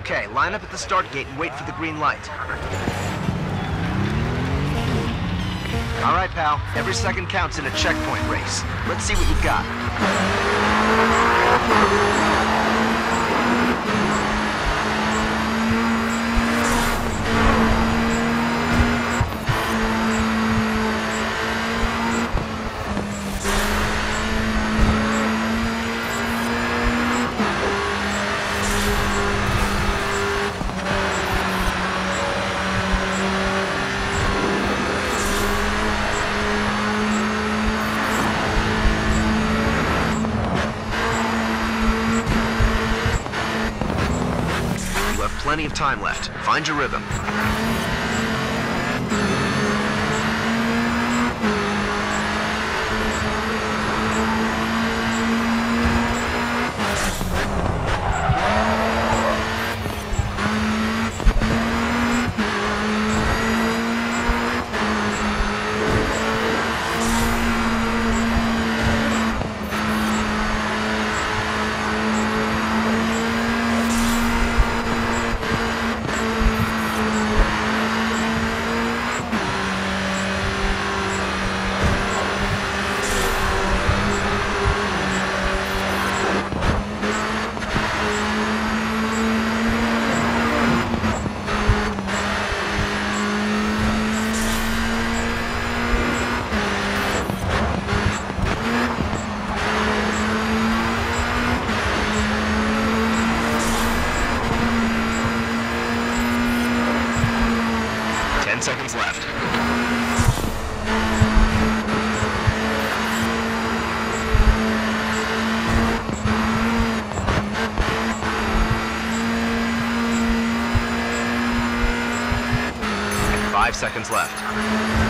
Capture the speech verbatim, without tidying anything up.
Okay, line up at the start gate and wait for the green light. All right, pal. Every second counts in a checkpoint race. Let's see what you've got. Plenty of time left. Find your rhythm. Ten seconds left. Five seconds left.